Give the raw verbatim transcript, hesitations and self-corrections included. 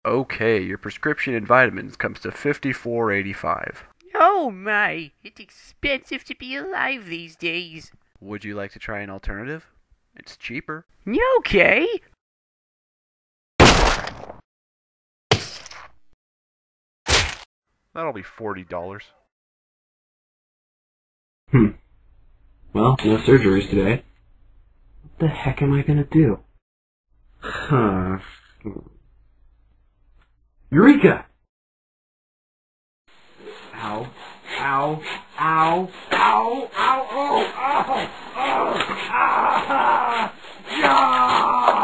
Okay, your prescription in vitamins comes to fifty-four eighty-five. Oh my, it's expensive to be alive these days. Would you like to try an alternative? It's cheaper. Okay. That'll be forty dollars. Hmm. Well, no surgeries today. What the heck am I gonna do? Huh. Eureka! Ow. Ow. Ow. Ow. Ow. Oh. Ow. Oh. Ah. Yeah.